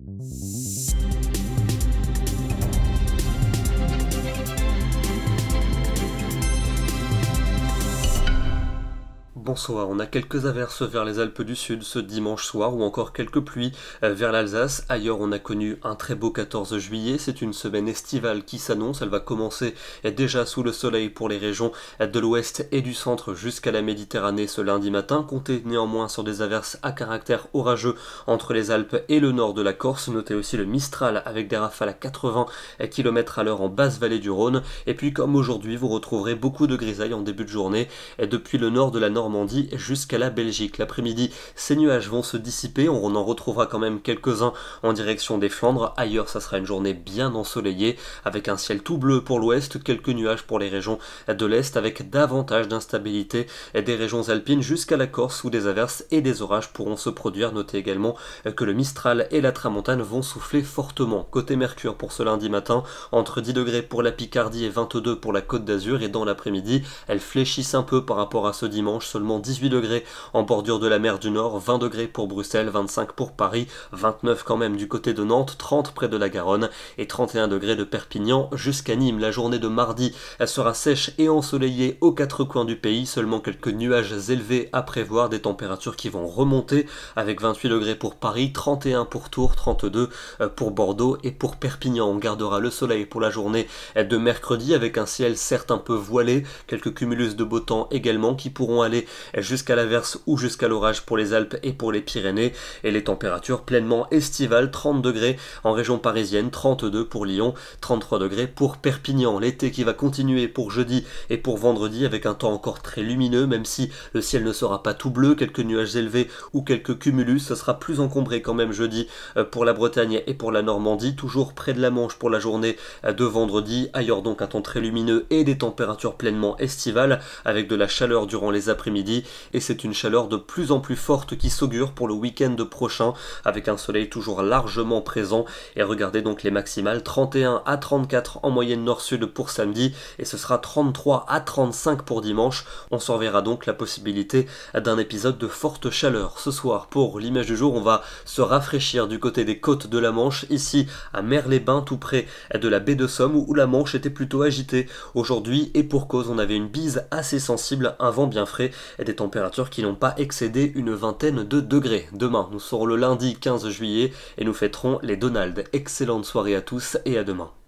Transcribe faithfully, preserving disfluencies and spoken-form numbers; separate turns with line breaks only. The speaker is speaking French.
Bonsoir, on a quelques averses vers les Alpes du Sud ce dimanche soir ou encore quelques pluies vers l'Alsace. Ailleurs, on a connu un très beau quatorze juillet. C'est une semaine estivale qui s'annonce. Elle va commencer déjà sous le soleil pour les régions de l'ouest et du centre jusqu'à la Méditerranée ce lundi matin. Comptez néanmoins sur des averses à caractère orageux entre les Alpes et le nord de la Corse. Notez aussi le Mistral avec des rafales à quatre-vingts kilomètres à l'heure en basse vallée du Rhône. Et puis comme aujourd'hui, vous retrouverez beaucoup de grisailles en début de journée depuis le nord de la Normandie jusqu'à la Belgique. L'après-midi, ces nuages vont se dissiper, on en retrouvera quand même quelques-uns en direction des Flandres. Ailleurs, ça sera une journée bien ensoleillée, avec un ciel tout bleu pour l'ouest, quelques nuages pour les régions de l'est, avec davantage d'instabilité des régions alpines jusqu'à la Corse, où des averses et des orages pourront se produire. Notez également que le Mistral et la Tramontane vont souffler fortement. Côté Mercure pour ce lundi matin, entre dix degrés pour la Picardie et vingt-deux pour la Côte d'Azur, et dans l'après-midi, elles fléchissent un peu par rapport à ce dimanche, seulement dix-huit degrés en bordure de la mer du Nord, vingt degrés pour Bruxelles, vingt-cinq pour Paris, vingt-neuf quand même du côté de Nantes, trente près de la Garonne et trente et un degrés de Perpignan jusqu'à Nîmes. La journée de mardi, elle sera sèche et ensoleillée aux quatre coins du pays, seulement quelques nuages élevés à prévoir, des températures qui vont remonter avec vingt-huit degrés pour Paris, trente et un pour Tours, trente-deux pour Bordeaux et pour Perpignan. On gardera le soleil pour la journée de mercredi avec un ciel certes un peu voilé, quelques cumulus de beau temps également qui pourront aller jusqu'à l'averse ou jusqu'à l'orage pour les Alpes et pour les Pyrénées, et les températures pleinement estivales, trente degrés en région parisienne, trente-deux pour Lyon, trente-trois degrés pour Perpignan. L'été qui va continuer pour jeudi et pour vendredi avec un temps encore très lumineux, même si le ciel ne sera pas tout bleu, quelques nuages élevés ou quelques cumulus. Ce sera plus encombré quand même jeudi pour la Bretagne et pour la Normandie, toujours près de la Manche pour la journée de vendredi. Ailleurs donc un temps très lumineux et des températures pleinement estivales avec de la chaleur durant les après-midi, et c'est une chaleur de plus en plus forte qui s'augure pour le week-end prochain avec un soleil toujours largement présent. Et regardez donc les maximales, trente et un à trente-quatre en moyenne nord-sud pour samedi, et ce sera trente-trois à trente-cinq pour dimanche. On surveillera donc la possibilité d'un épisode de forte chaleur. Ce soir, pour l'image du jour, on va se rafraîchir du côté des côtes de la Manche, ici à Mer-les-Bains, tout près de la baie de Somme, où la Manche était plutôt agitée aujourd'hui, et pour cause, on avait une bise assez sensible, un vent bien frais, et des températures qui n'ont pas excédé une vingtaine de degrés. Demain, nous serons le lundi quinze juillet et nous fêterons les Donald. Excellente soirée à tous et à demain.